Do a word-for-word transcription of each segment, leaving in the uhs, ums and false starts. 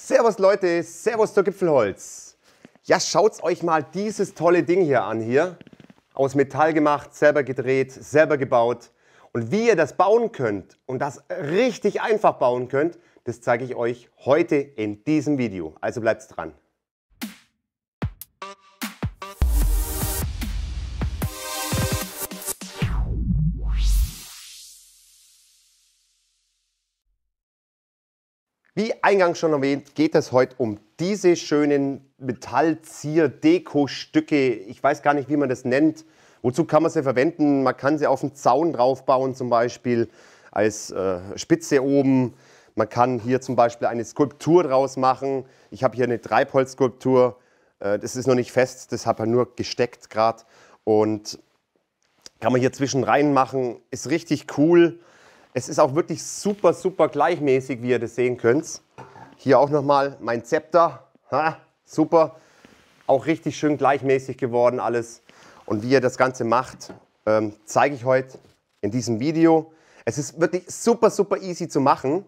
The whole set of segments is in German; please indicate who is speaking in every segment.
Speaker 1: Servus Leute, Servus zur Gipfelholz. Ja, schaut euch mal dieses tolle Ding hier an hier. Aus Metall gemacht, selber gedreht, selber gebaut. Und wie ihr das bauen könnt und das richtig einfach bauen könnt, das zeige ich euch heute in diesem Video. Also bleibt dran. Wie eingangs schon erwähnt, geht es heute um diese schönen Metallzier-Deko-Stücke. Ich weiß gar nicht, wie man das nennt. Wozu kann man sie verwenden? Man kann sie auf den Zaun drauf bauen, zum Beispiel als äh, Spitze oben. Man kann hier zum Beispiel eine Skulptur draus machen. Ich habe hier eine Treibholzskulptur. Äh, das ist noch nicht fest, das habe ich nur gesteckt gerade. Und kann man hier zwischen rein machen. Ist richtig cool. Es ist auch wirklich super, super gleichmäßig, wie ihr das sehen könnt. Hier auch nochmal mein Zepter. Ha, super. Auch richtig schön gleichmäßig geworden alles. Und wie ihr das Ganze macht, ähm, zeige ich heute in diesem Video. Es ist wirklich super, super easy zu machen.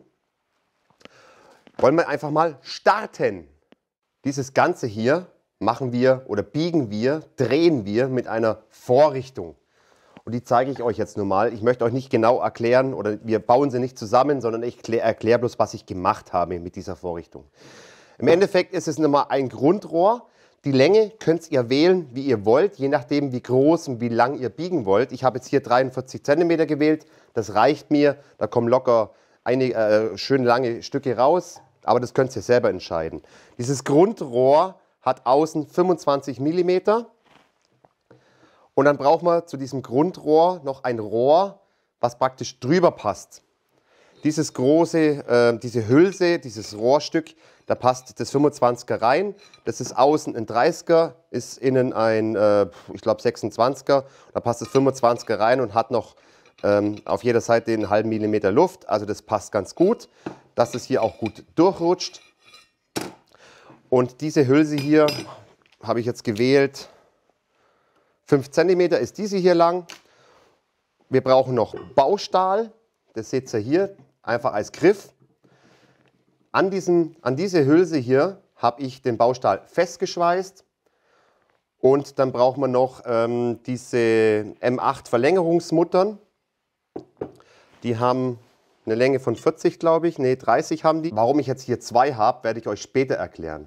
Speaker 1: Wollen wir einfach mal starten. Dieses Ganze hier machen wir oder biegen wir, drehen wir mit einer Vorrichtung. Und die zeige ich euch jetzt nur mal. Ich möchte euch nicht genau erklären oder wir bauen sie nicht zusammen, sondern ich erkläre bloß, was ich gemacht habe mit dieser Vorrichtung. Im Endeffekt ist es nochmal ein Grundrohr. Die Länge könnt ihr wählen, wie ihr wollt, je nachdem, wie groß und wie lang ihr biegen wollt. Ich habe jetzt hier dreiundvierzig Zentimeter gewählt. Das reicht mir. Da kommen locker einige äh, schön lange Stücke raus. Aber das könnt ihr selber entscheiden. Dieses Grundrohr hat außen fünfundzwanzig Millimeter. Und dann braucht man zu diesem Grundrohr noch ein Rohr, was praktisch drüber passt. Dieses große, äh, diese Hülse, dieses Rohrstück, da passt das fünfundzwanziger rein. Das ist außen ein dreißiger, ist innen ein, äh, ich glaube, sechsundzwanziger. Da passt das fünfundzwanziger rein und hat noch ähm, auf jeder Seite einen halben Millimeter Luft. Also das passt ganz gut, dass es hier auch gut durchrutscht. Und diese Hülse hier habe ich jetzt gewählt. fünf Zentimeter ist diese hier lang. Wir brauchen noch Baustahl. Das seht ihr hier, einfach als Griff. An, diesem, an diese Hülse hier habe ich den Baustahl festgeschweißt. Und dann braucht man noch ähm, diese M acht Verlängerungsmuttern. Die haben eine Länge von vierzig, glaube ich. Ne, dreißig haben die. Warum ich jetzt hier zwei habe, werde ich euch später erklären.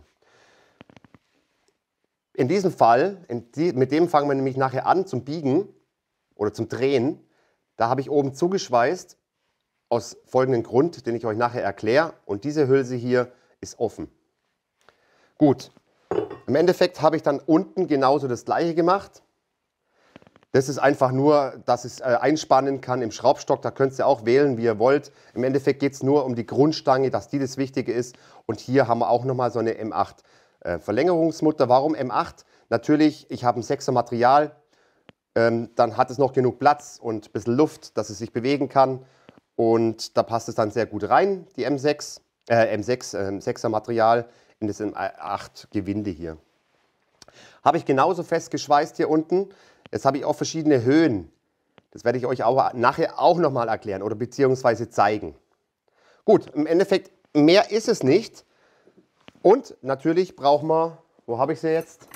Speaker 1: In diesem Fall, in die, mit dem fangen wir nämlich nachher an zum Biegen oder zum Drehen. Da habe ich oben zugeschweißt, aus folgendem Grund, den ich euch nachher erkläre. Und diese Hülse hier ist offen. Gut, im Endeffekt habe ich dann unten genauso das gleiche gemacht. Das ist einfach nur, dass es äh, einspannen kann im Schraubstock. Da könnt ihr auch wählen, wie ihr wollt. Im Endeffekt geht es nur um die Grundstange, dass die das Wichtige ist. Und hier haben wir auch nochmal so eine M acht äh, Verlängerungsmutter. Warum M acht? Natürlich, ich habe ein sechser Material. Ähm, dann hat es noch genug Platz und ein bisschen Luft, dass es sich bewegen kann. Und da passt es dann sehr gut rein, die M sechs, äh, M sechs, äh, sechser Material in das M acht Gewinde hier. Habe ich genauso festgeschweißt hier unten. Jetzt habe ich auch verschiedene Höhen. Das werde ich euch auch nachher auch nochmal erklären oder beziehungsweise zeigen. Gut, im Endeffekt mehr ist es nicht. Und natürlich brauchen wir, wo habe ich sie jetzt?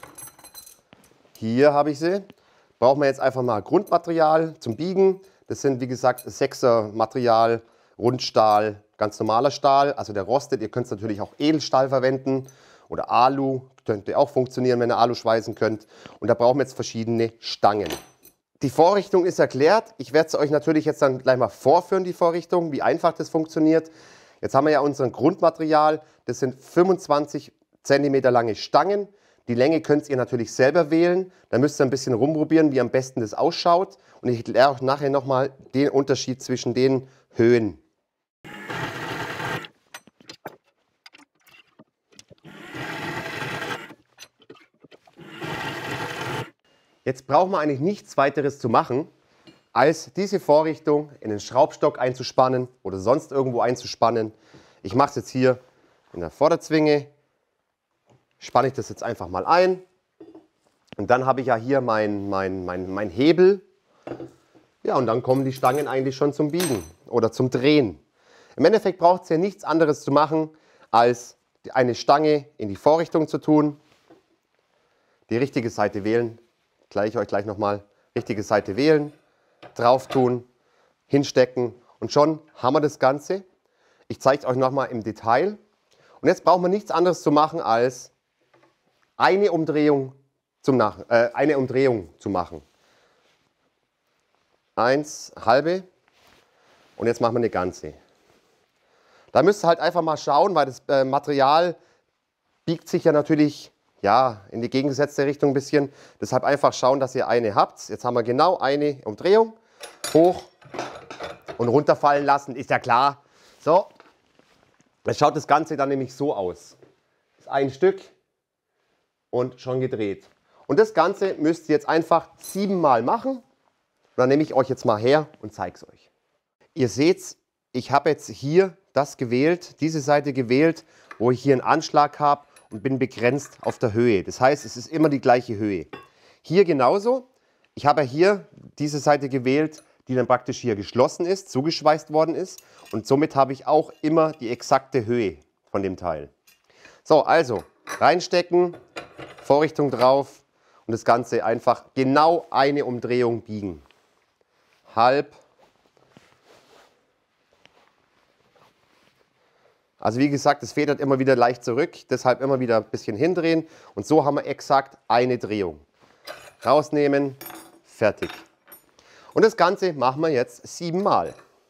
Speaker 1: Hier habe ich sie. Brauchen wir jetzt einfach mal Grundmaterial zum Biegen. Das sind, wie gesagt, sechser Material, Rundstahl, ganz normaler Stahl, also der rostet. Ihr könnt natürlich auch Edelstahl verwenden oder Alu, könnte auch funktionieren, wenn ihr Alu schweißen könnt. Und da brauchen wir jetzt verschiedene Stangen. Die Vorrichtung ist erklärt. Ich werde es euch natürlich jetzt dann gleich mal vorführen, die Vorrichtung, wie einfach das funktioniert. Jetzt haben wir ja unser Grundmaterial, das sind fünfundzwanzig Zentimeter lange Stangen. Die Länge könnt ihr natürlich selber wählen. Da müsst ihr ein bisschen rumprobieren, wie am besten das ausschaut. Und ich erkläre euch nachher nochmal den Unterschied zwischen den Höhen. Jetzt brauchen wir eigentlich nichts weiteres zu machen, als diese Vorrichtung in den Schraubstock einzuspannen oder sonst irgendwo einzuspannen. Ich mache es jetzt hier in der Vorderzwinge. Spanne ich das jetzt einfach mal ein und dann habe ich ja hier mein, mein, mein, mein Hebel. Ja, und dann kommen die Stangen eigentlich schon zum Biegen oder zum Drehen. Im Endeffekt braucht es ja nichts anderes zu machen, als eine Stange in die Vorrichtung zu tun, die richtige Seite wählen, gleich ich euch gleich nochmal, richtige Seite wählen, drauf tun, hinstecken und schon haben wir das Ganze. Ich zeige es euch nochmal im Detail. Und jetzt braucht man nichts anderes zu machen, als eine Umdrehung, zum Nach äh, eine Umdrehung zu machen. Eins, halbe und jetzt machen wir eine ganze. Da müsst ihr halt einfach mal schauen, weil das äh, Material biegt sich ja natürlich ja, in die gegengesetzte Richtung ein bisschen. Deshalb einfach schauen, dass ihr eine habt. Jetzt haben wir genau eine Umdrehung. Hoch und runterfallen lassen, ist ja klar. So, jetzt schaut das Ganze dann nämlich so aus. Das ist ein Stück und schon gedreht. Und das Ganze müsst ihr jetzt einfach siebenmal machen. Und dann nehme ich euch jetzt mal her und zeige es euch. Ihr seht, ich habe jetzt hier das gewählt, diese Seite gewählt, wo ich hier einen Anschlag habe und bin begrenzt auf der Höhe. Das heißt, es ist immer die gleiche Höhe. Hier genauso. Ich habe hier diese Seite gewählt, die dann praktisch hier geschlossen ist, zugeschweißt worden ist. Und somit habe ich auch immer die exakte Höhe von dem Teil. So, also reinstecken, Vorrichtung drauf und das Ganze einfach genau eine Umdrehung biegen. Halb. Also wie gesagt, es federt immer wieder leicht zurück, deshalb immer wieder ein bisschen hindrehen. Und so haben wir exakt eine Drehung. Rausnehmen, fertig. Und das Ganze machen wir jetzt siebenmal.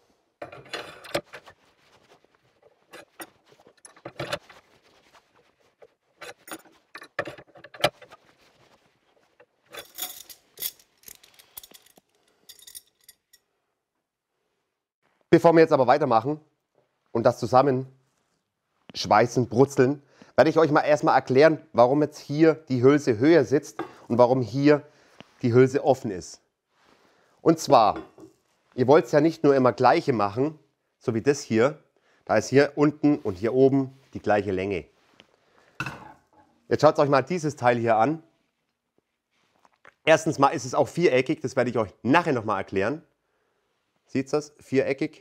Speaker 1: Bevor wir jetzt aber weitermachen und das zusammen schweißen, brutzeln, werde ich euch mal erstmal erklären, warum jetzt hier die Hülse höher sitzt und warum hier die Hülse offen ist. Und zwar, ihr wollt es ja nicht nur immer gleiche machen, so wie das hier. Da ist hier unten und hier oben die gleiche Länge. Jetzt schaut euch mal dieses Teil hier an. Erstens mal ist es auch viereckig, das werde ich euch nachher nochmal erklären. Seht ihr das? Viereckig.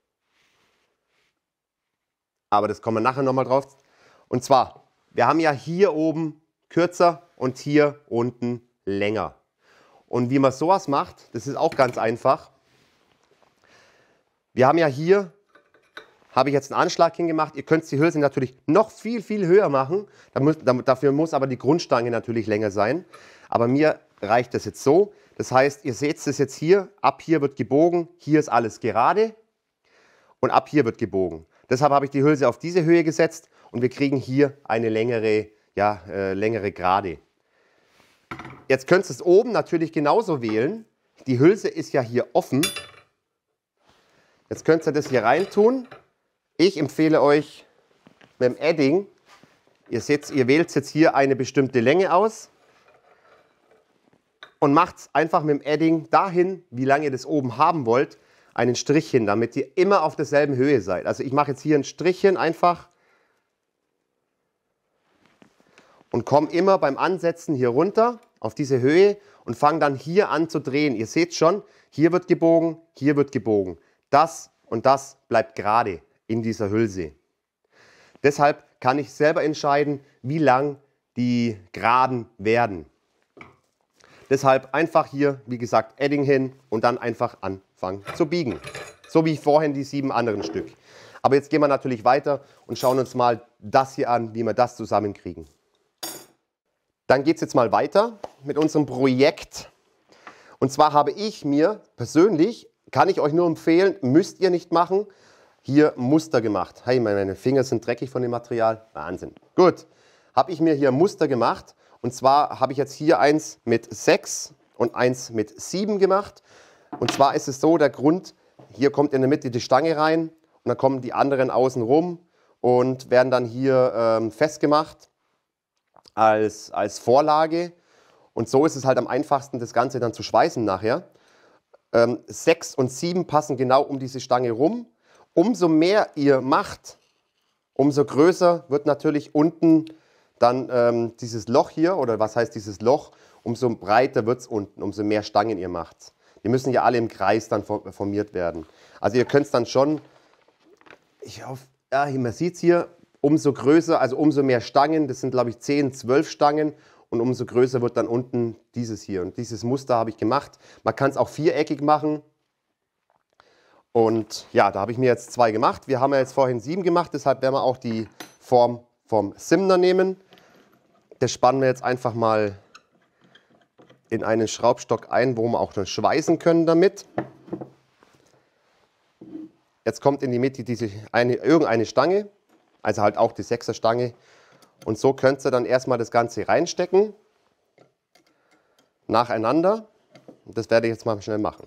Speaker 1: Aber das kommen wir nachher nochmal drauf. Und zwar, wir haben ja hier oben kürzer und hier unten länger. Und wie man sowas macht, das ist auch ganz einfach. Wir haben ja hier, habe ich jetzt einen Anschlag hingemacht. Ihr könnt die Hülse natürlich noch viel, viel höher machen. Dafür muss aber die Grundstange natürlich länger sein. Aber mir reicht das jetzt so. Das heißt, ihr seht es jetzt hier, ab hier wird gebogen, hier ist alles gerade und ab hier wird gebogen. Deshalb habe ich die Hülse auf diese Höhe gesetzt und wir kriegen hier eine längere, ja, äh, längere Gerade. Jetzt könnt ihr es oben natürlich genauso wählen. Die Hülse ist ja hier offen. Jetzt könnt ihr das hier rein tun. Ich empfehle euch mit dem Edding, ihr seht, ihr wählt jetzt hier eine bestimmte Länge aus und macht es einfach mit dem Edding dahin, wie lange ihr das oben haben wollt, einen Strich hin, damit ihr immer auf derselben Höhe seid. Also ich mache jetzt hier ein Strichchen einfach und komme immer beim Ansetzen hier runter auf diese Höhe und fange dann hier an zu drehen. Ihr seht schon, hier wird gebogen, hier wird gebogen. Das und das bleibt gerade in dieser Hülse. Deshalb kann ich selber entscheiden, wie lang die Geraden werden. Deshalb einfach hier, wie gesagt, Edding hin und dann einfach anfangen zu biegen. So wie vorhin die sieben anderen Stück. Aber jetzt gehen wir natürlich weiter und schauen uns mal das hier an, wie wir das zusammenkriegen. Dann geht es jetzt mal weiter mit unserem Projekt. Und zwar habe ich mir persönlich, kann ich euch nur empfehlen, müsst ihr nicht machen, hier Muster gemacht. Hey, meine Finger sind dreckig von dem Material. Wahnsinn. Gut, habe ich mir hier Muster gemacht. Und zwar habe ich jetzt hier eins mit sechs und eins mit sieben gemacht. Und zwar ist es so, der Grund, hier kommt in der Mitte die Stange rein und dann kommen die anderen außen rum und werden dann hier ähm, festgemacht als, als Vorlage. Und so ist es halt am einfachsten, das Ganze dann zu schweißen nachher. Ähm, sechs und sieben passen genau um diese Stange rum. Umso mehr ihr macht, umso größer wird natürlich unten dann ähm, dieses Loch hier, oder was heißt dieses Loch, umso breiter wird es unten, umso mehr Stangen ihr macht. Die müssen ja alle im Kreis dann formiert werden. Also ihr könnt es dann schon, ich hoffe, ja, man sieht es hier, umso größer, also umso mehr Stangen, das sind glaube ich zehn, zwölf Stangen und umso größer wird dann unten dieses hier. Und dieses Muster habe ich gemacht. Man kann es auch viereckig machen. Und ja, da habe ich mir jetzt zwei gemacht. Wir haben ja jetzt vorhin sieben gemacht, deshalb werden wir auch die Form vom Simner nehmen. Das spannen wir jetzt einfach mal in einen Schraubstock ein, wo wir auch dann schweißen können damit. Jetzt kommt in die Mitte diese eine, irgendeine Stange, also halt auch die sechser Stange. Und so könnt ihr dann erstmal das Ganze reinstecken, nacheinander. Das werde ich jetzt mal schnell machen.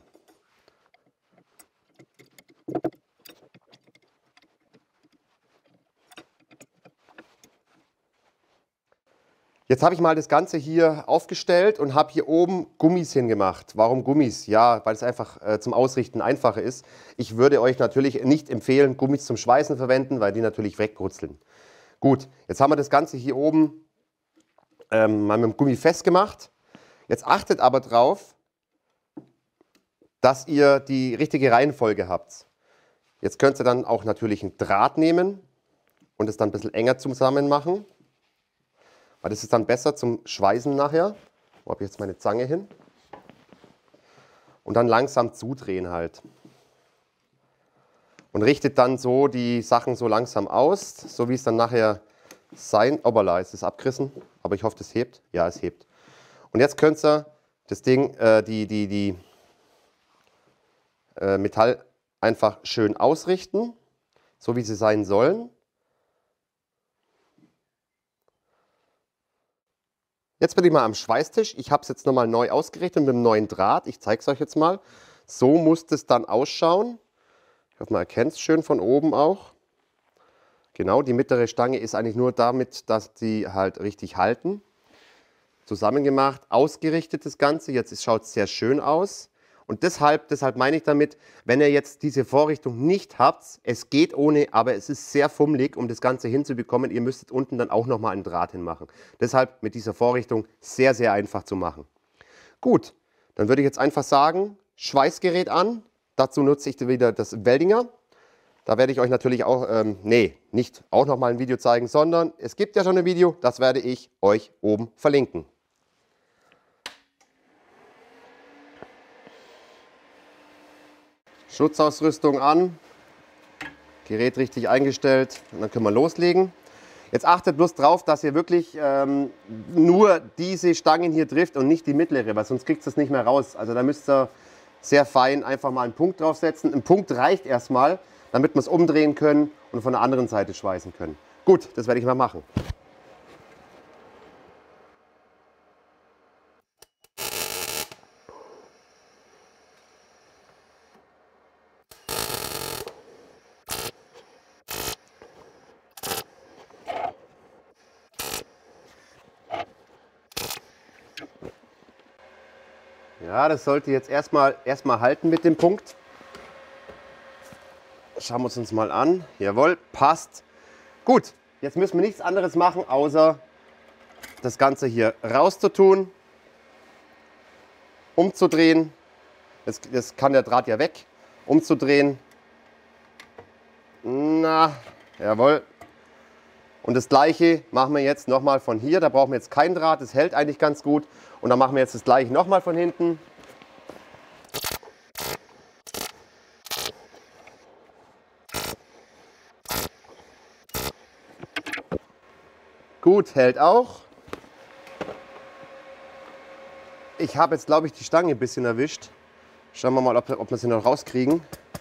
Speaker 1: Jetzt habe ich mal das Ganze hier aufgestellt und habe hier oben Gummis hingemacht. Warum Gummis? Ja, weil es einfach äh, zum Ausrichten einfacher ist. Ich würde euch natürlich nicht empfehlen, Gummis zum Schweißen verwenden, weil die natürlich weggrutzeln. Gut, jetzt haben wir das Ganze hier oben ähm, mal mit dem Gummi festgemacht. Jetzt achtet aber drauf, dass ihr die richtige Reihenfolge habt. Jetzt könnt ihr dann auch natürlich einen Draht nehmen und es dann ein bisschen enger zusammen machen. Weil das ist dann besser zum Schweißen nachher. Wo habe ich jetzt meine Zange hin? Und dann langsam zudrehen halt. Und richtet dann so die Sachen so langsam aus, so wie es dann nachher sein. Obala, ist es abgerissen, aber ich hoffe, das hebt. Ja, es hebt. Und jetzt könnt ihr das Ding, äh, die, die, die äh, Metall einfach schön ausrichten, so wie sie sein sollen. Jetzt bin ich mal am Schweißtisch. Ich habe es jetzt nochmal neu ausgerichtet mit einem neuen Draht. Ich zeige es euch jetzt mal. So muss es dann ausschauen. Ich hoffe, man erkennt es schön von oben auch. Genau, die mittlere Stange ist eigentlich nur damit, dass die halt richtig halten. Zusammengemacht, ausgerichtet das Ganze. Jetzt schaut es sehr schön aus. Und deshalb, deshalb meine ich damit, wenn ihr jetzt diese Vorrichtung nicht habt, es geht ohne, aber es ist sehr fummelig, um das Ganze hinzubekommen. Ihr müsstet unten dann auch nochmal einen Draht hinmachen. Deshalb mit dieser Vorrichtung sehr, sehr einfach zu machen. Gut, dann würde ich jetzt einfach sagen, Schweißgerät an. Dazu nutze ich wieder das Weldinger. Da werde ich euch natürlich auch, ähm, nee, nicht auch nochmal ein Video zeigen, sondern es gibt ja schon ein Video, das werde ich euch oben verlinken. Schutzausrüstung an, Gerät richtig eingestellt und dann können wir loslegen. Jetzt achtet bloß drauf, dass ihr wirklich ähm, nur diese Stangen hier trifft und nicht die mittlere, weil sonst kriegt ihr es nicht mehr raus. Also da müsst ihr sehr fein einfach mal einen Punkt draufsetzen. Ein Punkt reicht erstmal, damit wir es umdrehen können und von der anderen Seite schweißen können. Gut, das werde ich mal machen. Ja, das sollte jetzt erstmal erstmal halten mit dem Punkt. Schauen wir es uns mal an. Jawohl, passt. Gut, jetzt müssen wir nichts anderes machen, außer das Ganze hier rauszutun, umzudrehen. Das, das kann der Draht ja weg. Umzudrehen. Na, jawohl. Und das gleiche machen wir jetzt nochmal von hier. Da brauchen wir jetzt keinen Draht, das hält eigentlich ganz gut. Und dann machen wir jetzt das gleiche nochmal von hinten. Gut, hält auch. Ich habe jetzt, glaube ich, die Stange ein bisschen erwischt. Schauen wir mal, ob, ob wir sie noch rauskriegen.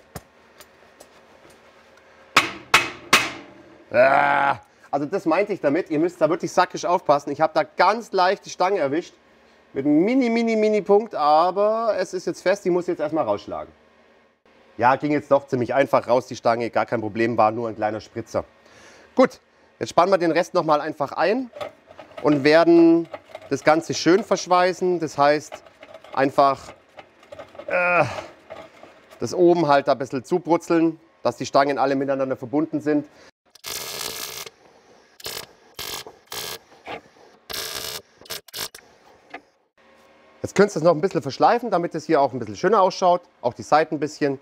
Speaker 1: Ah, also das meinte ich damit. Ihr müsst da wirklich sackisch aufpassen. Ich habe da ganz leicht die Stange erwischt. Mit einem mini, mini, mini Punkt. Aber es ist jetzt fest. Die muss ich jetzt erstmal rausschlagen. Ja, ging jetzt doch ziemlich einfach raus, die Stange. Gar kein Problem, war nur ein kleiner Spritzer. Gut, jetzt spannen wir den Rest nochmal einfach ein. Und werden das Ganze schön verschweißen. Das heißt, einfach äh, das oben halt da ein bisschen zubrutzeln, dass die Stangen alle miteinander verbunden sind. Jetzt könnt ihr es noch ein bisschen verschleifen, damit es hier auch ein bisschen schöner ausschaut. Auch die Seiten ein bisschen.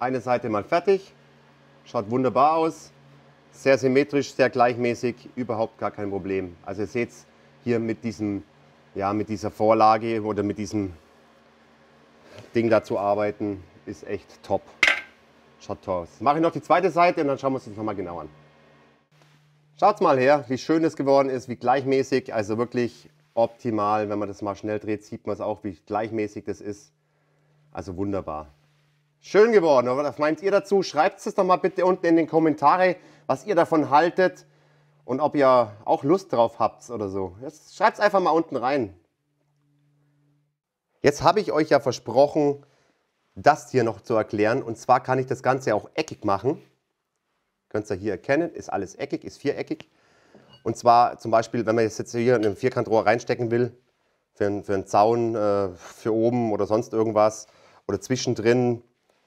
Speaker 1: Eine Seite mal fertig. Schaut wunderbar aus. Sehr symmetrisch, sehr gleichmäßig, überhaupt gar kein Problem. Also ihr seht es hier mit, diesem, ja, mit dieser Vorlage oder mit diesem Ding da zu arbeiten, ist echt top. Schaut toll aus. Mache ich noch die zweite Seite und dann schauen wir uns das nochmal genau an. Schaut mal her, wie schön es geworden ist, wie gleichmäßig, also wirklich optimal. Wenn man das mal schnell dreht, sieht man es auch, wie gleichmäßig das ist. Also wunderbar. Schön geworden, oder was meint ihr dazu? Schreibt es doch mal bitte unten in den Kommentare, was ihr davon haltet und ob ihr auch Lust drauf habt oder so. Schreibt es einfach mal unten rein. Jetzt habe ich euch ja versprochen, das hier noch zu erklären. Und zwar kann ich das Ganze auch eckig machen. Könnt ihr hier erkennen, ist alles eckig, ist viereckig. Und zwar zum Beispiel, wenn man jetzt hier in ein Vierkantrohr reinstecken will, für einen, für einen Zaun, äh, für oben oder sonst irgendwas oder zwischendrin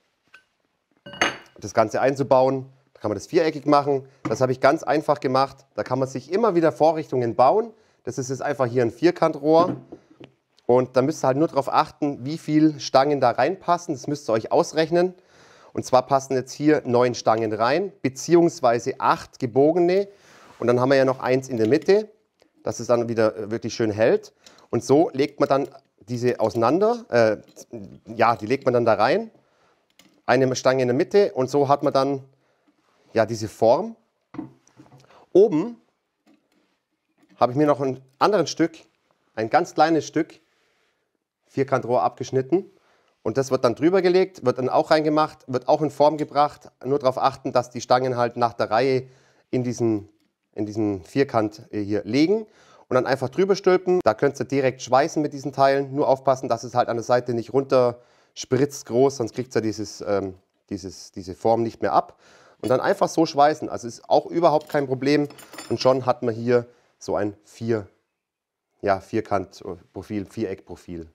Speaker 1: das Ganze einzubauen. Da kann man das viereckig machen. Das habe ich ganz einfach gemacht. Da kann man sich immer wieder Vorrichtungen bauen. Das ist jetzt einfach hier ein Vierkantrohr. Und da müsst ihr halt nur darauf achten, wie viele Stangen da reinpassen. Das müsst ihr euch ausrechnen. Und zwar passen jetzt hier neun Stangen rein, beziehungsweise acht gebogene. Und dann haben wir ja noch eins in der Mitte, dass es dann wieder wirklich schön hält. Und so legt man dann diese auseinander. Äh, ja, die legt man dann da rein. Eine Stange in der Mitte und so hat man dann ja diese Form. Oben habe ich mir noch ein anderes Stück, ein ganz kleines Stück, Vierkantrohr abgeschnitten und das wird dann drüber gelegt, wird dann auch reingemacht, wird auch in Form gebracht. Nur darauf achten, dass die Stangen halt nach der Reihe in diesen, in diesen Vierkant hier legen und dann einfach drüber stülpen. Da könnt ihr direkt schweißen mit diesen Teilen. Nur aufpassen, dass es halt an der Seite nicht runter spritzt groß, sonst kriegt ihr dieses, ähm, dieses, diese Form nicht mehr ab. Und dann einfach so schweißen. Also ist auch überhaupt kein Problem. Und schon hat man hier so ein Vier, ja, Vierkantprofil, Viereckprofil.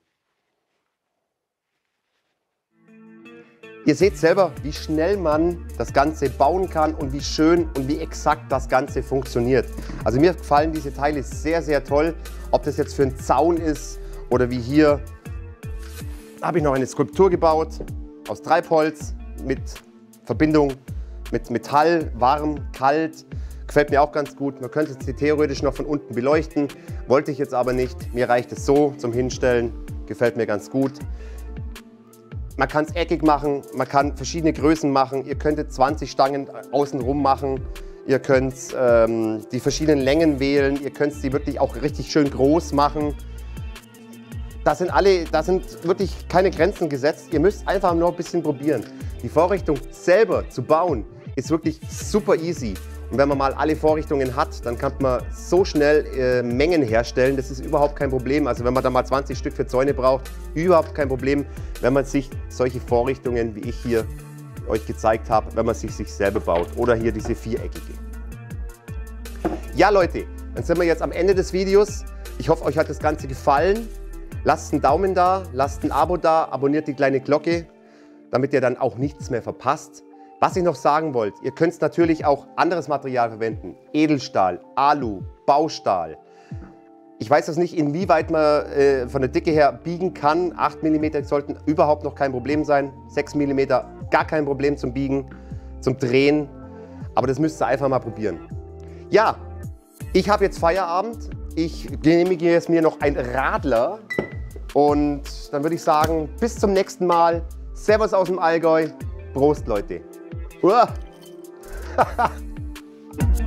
Speaker 1: Ihr seht selber, wie schnell man das Ganze bauen kann und wie schön und wie exakt das Ganze funktioniert. Also mir gefallen diese Teile sehr, sehr toll. Ob das jetzt für einen Zaun ist oder wie hier. Da habe ich noch eine Skulptur gebaut aus Treibholz mit Verbindung mit Metall, warm, kalt. Gefällt mir auch ganz gut. Man könnte es theoretisch noch von unten beleuchten. Wollte ich jetzt aber nicht. Mir reicht es so zum Hinstellen. Gefällt mir ganz gut. Man kann es eckig machen, man kann verschiedene Größen machen. Ihr könntet zwanzig Stangen außenrum machen. Ihr könnt ähm, die verschiedenen Längen wählen. Ihr könnt sie wirklich auch richtig schön groß machen. Da sind, alle, da sind wirklich keine Grenzen gesetzt. Ihr müsst einfach nur ein bisschen probieren. Die Vorrichtung selber zu bauen ist wirklich super easy. Und wenn man mal alle Vorrichtungen hat, dann kann man so schnell äh, Mengen herstellen. Das ist überhaupt kein Problem. Also wenn man da mal zwanzig Stück für Zäune braucht, überhaupt kein Problem, wenn man sich solche Vorrichtungen, wie ich hier euch gezeigt habe, wenn man sich, sich selber baut. Oder hier diese viereckige. Ja Leute, dann sind wir jetzt am Ende des Videos. Ich hoffe, euch hat das Ganze gefallen. Lasst einen Daumen da, lasst ein Abo da, abonniert die kleine Glocke, damit ihr dann auch nichts mehr verpasst. Was ich noch sagen wollte, ihr könnt natürlich auch anderes Material verwenden. Edelstahl, Alu, Baustahl. Ich weiß das nicht, inwieweit man äh, von der Dicke her biegen kann. acht Millimeter sollten überhaupt noch kein Problem sein. sechs Millimeter gar kein Problem zum Biegen, zum Drehen. Aber das müsst ihr einfach mal probieren. Ja, ich habe jetzt Feierabend. Ich genehmige jetzt mir noch ein Radler. Und dann würde ich sagen, bis zum nächsten Mal. Servus aus dem Allgäu. Prost, Leute. Uah.